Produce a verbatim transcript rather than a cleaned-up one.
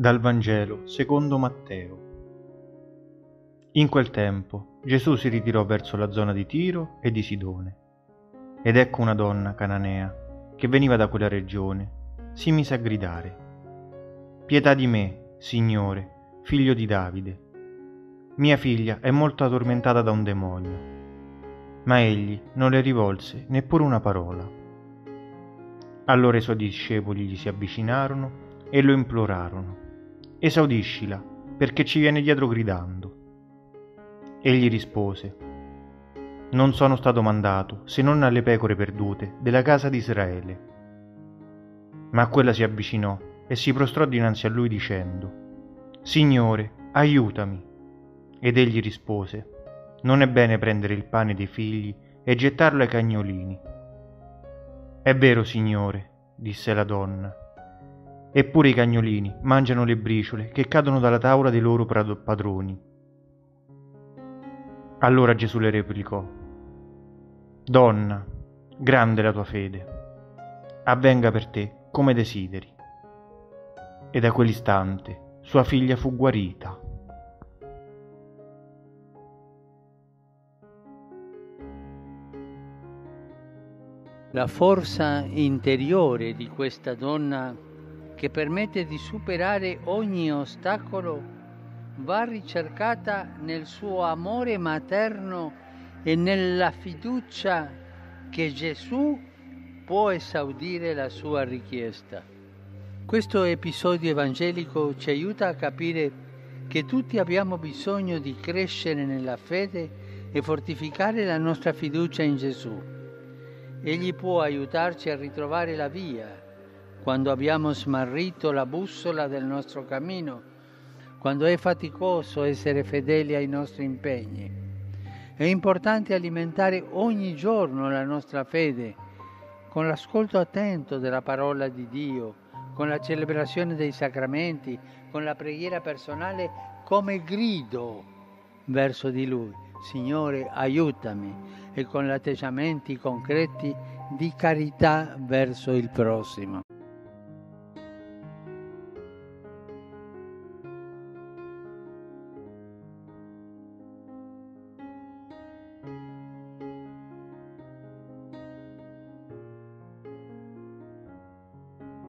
Dal Vangelo secondo Matteo. In quel tempo Gesù si ritirò verso la zona di Tiro e di Sidone, ed ecco una donna cananea che veniva da quella regione si mise a gridare: «Pietà di me, Signore, figlio di Davide. Mia figlia è molto addormentata da un demonio». Ma egli non le rivolse neppure una parola. Allora i suoi discepoli gli si avvicinarono e lo implorarono: «Esaudiscila, perché ci viene dietro gridando». Egli rispose: «Non sono stato mandato se non alle pecore perdute della casa di Israele». Ma quella si avvicinò e si prostrò dinanzi a lui dicendo: «Signore, aiutami». Ed egli rispose: «Non è bene prendere il pane dei figli e gettarlo ai cagnolini». «È vero, Signore», disse la donna, «eppure i cagnolini mangiano le briciole che cadono dalla tavola dei loro padroni». Allora Gesù le replicò: «Donna, grande è la tua fede, avvenga per te come desideri». E da quell'istante sua figlia fu guarita. La forza interiore di questa donna, che permette di superare ogni ostacolo, va ricercata nel suo amore materno e nella fiducia che Gesù può esaudire la sua richiesta. Questo episodio evangelico ci aiuta a capire che tutti abbiamo bisogno di crescere nella fede e fortificare la nostra fiducia in Gesù. Egli può aiutarci a ritrovare la via quando abbiamo smarrito la bussola del nostro cammino, quando è faticoso essere fedeli ai nostri impegni. È importante alimentare ogni giorno la nostra fede con l'ascolto attento della parola di Dio, con la celebrazione dei sacramenti, con la preghiera personale come grido verso di Lui: «Signore, aiutami», e con gli atteggiamenti concreti di carità verso il prossimo.